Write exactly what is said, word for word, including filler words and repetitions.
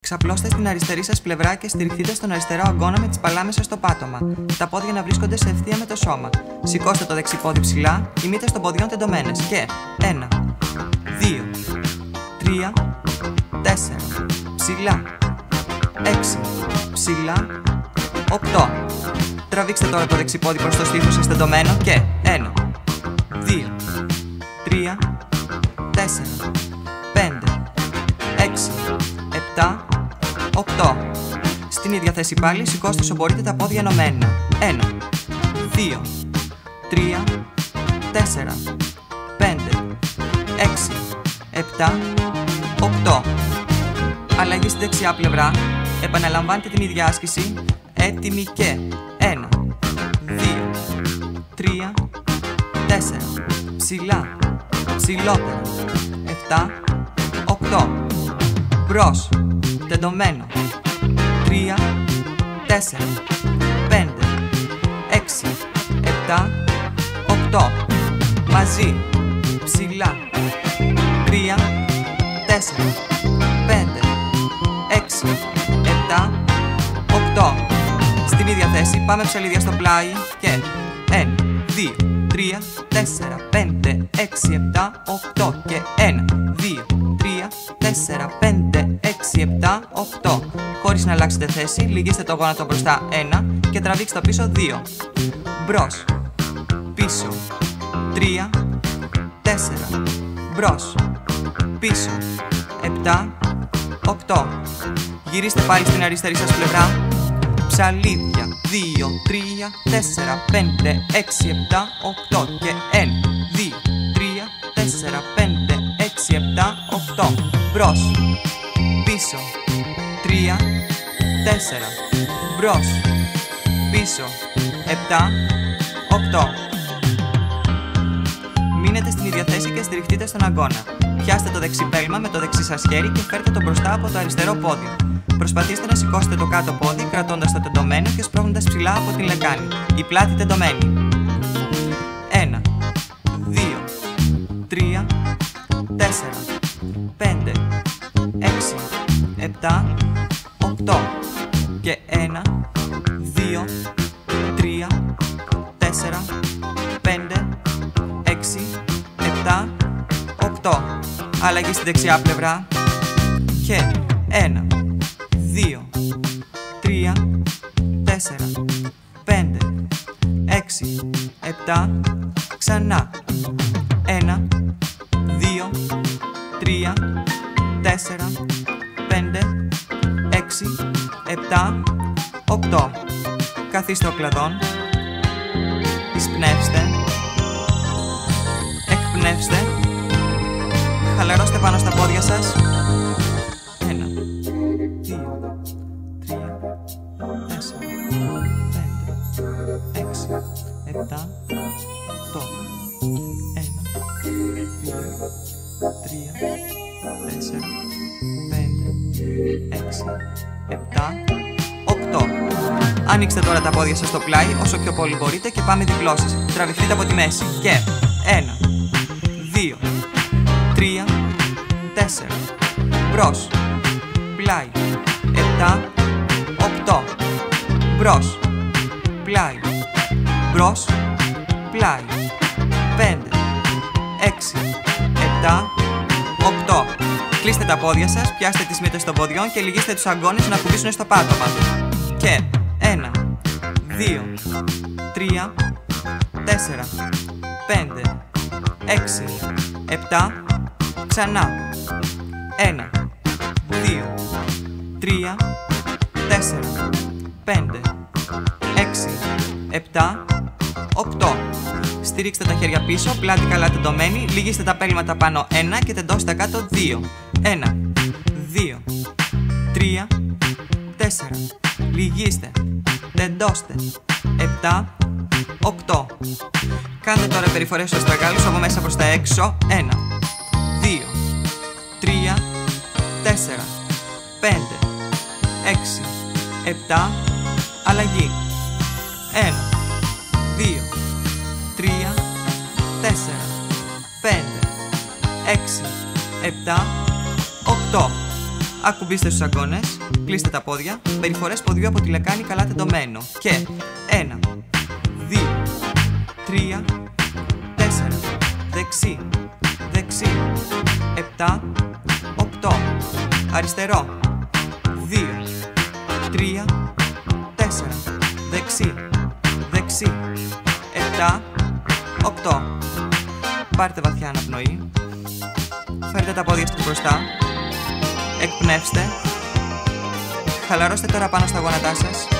Ξαπλώστε στην αριστερή σας πλευρά και στηριχτείτε στον αριστερό αγκώνα με τις παλάμες σας στο πάτωμα. Τα πόδια να βρίσκονται σε ευθεία με το σώμα. Σηκώστε το δεξί πόδι ψηλά, οι μύτες των ποδιών τεντωμένες. Και ένα, δύο, τρία, τέσσερα, ψηλά, έξι, ψηλά, οκτώ. Τραβήξτε τώρα το δεξί πόδι προς το στήθος σας τεντωμένο και ένα, δύο, τρία, τέσσερα, πέντε, έξι, επτά, οκτώ. Στην ίδια θέση πάλι σηκώστε όσο μπορείτε τα πόδια ενωμένα. ένα, δύο, τρία, τέσσερα, πέντε, έξι, επτά, οκτώ. Αλλαγή στη δεξιά πλευρά. Επαναλαμβάνετε την ίδια άσκηση. Έτοιμοι και ένα, δύο, τρία, τέσσερα, ψηλά, ψηλότερα, επτά, οκτώ. Μπρος, τεντωμένο, τρία, τέσσερα, πέντε, έξι, επτά, οκτώ. Μαζί, ψηλά, τρία, τέσσερα, πέντε, έξι, επτά, οκτώ. Στην ίδια θέση πάμε ψαλίδια στο πλάι και ένα, δύο, τρία, τέσσερα, πέντε, έξι, επτά, οκτώ και ένα, δύο, τρία, τέσσερα, πέντε, έξι, επτά, οκτώ. Χωρίς να αλλάξετε θέση, λυγίστε το γόνατο μπροστά ένα και τραβήξτε το πίσω δύο. Μπρος, πίσω, τρία, τέσσερα, μπρος, πίσω, επτά, οκτώ. Γυρίστε πάλι στην αριστερή σας πλευρά. Ψαλίδια, δύο, τρία, τέσσερα, πέντε, έξι, επτά, οκτώ και ένα, δύο, τρία, τέσσερα, πέντε, έξι, επτά, οκτώ. Μπρος, πίσω, τρία, τέσσερα, μπρος, πίσω, επτά, οκτώ. Μείνετε στην ίδια θέση και στηριχτείτε στον αγκώνα. Πιάστε το δεξί πέλμα με το δεξί σας χέρι και φέρτε το μπροστά από το αριστερό πόδι. Προσπαθήστε να σηκώσετε το κάτω πόδι κρατώντας το τεντωμένο και σπρώχνοντας ψηλά από την λεκάνη. Η πλάτη τεντωμένη. ένα, δύο, τρία, τέσσερα, πέντε, έξι, επτά, οκτώ και ένα, δύο, τρία, τέσσερα, πέντε, έξι, επτά, οκτώ. Αλλαγή στη δεξιά πλευρά και ένα, δύο, τρία, τέσσερα, πέντε, έξι, επτά, ξανά. ένα, δύο, τρία, τέσσερα, πέντε, έξι, επτά, οκτώ. Καθίστε ο κλαδόν. Εισπνεύστε. Εκπνεύστε. Χαλαρώστε πάνω στα πόδια σας. Ένα, δύο, τρία, τέσσερα, πέντε, έξι, επτά, οκτώ. Ένα, δύο, τρία, τέσσερα, πέντε, έξι, επτά, οκτώ. Ανοίξτε τώρα τα πόδια σας στο πλάι όσο πιο πολύ μπορείτε και πάμε διπλώσεις. Τραβηχτείτε από τη μέση και ένα, δύο, τρία, τέσσερα, μπρος, πλάι, επτά, οκτώ, μπρος, πλάι, μπρος, πλάι, πέντε, έξι, επτά, οκτώ. Κλείστε τα πόδια σας, πιάστε τις μύτες των ποδιών και λυγίστε τους αγκώνες να κουμπίσουν στο πάτωμα. Και ένα, δύο, τρία, τέσσερα, πέντε, έξι, επτά, ξανά. ένα, δύο, τρία, τέσσερα, πέντε, έξι, επτά, οκτώ. Στηρίξτε τα χέρια πίσω, πλάτη καλά τεντωμένη, λυγίστε τα πέλματα πάνω ένα και τεντώστε κάτω δύο. ένα, δύο, τρία, τέσσερα, λυγίστε, τεντώστε, επτά, οκτώ. Κάντε τώρα περιφορές στους τραγάλους από μέσα προς τα έξω. ένα, δύο, τρία, τέσσερα, πέντε, έξι, επτά, αλλαγή. ένα, δύο, τρία, τέσσερα, πέντε, έξι, επτά, οκτώ. Ακουμπήστε στους αγκώνες, κλείστε τα πόδια, περιφορές ποδιού από τη λεκάνη καλά τεντωμένο. Και ένα, δύο, τρία, τέσσερα, δεξί, δεξί, επτά, οκτώ, αριστερό, δύο, τρία, τέσσερα, δεξί, δεξί, επτά, οκτώ. Πάρτε βαθιά αναπνοή. Φέρτε τα πόδια στην μπροστά. Εκπνεύστε. Χαλαρώστε τώρα πάνω στα γόνατά σας.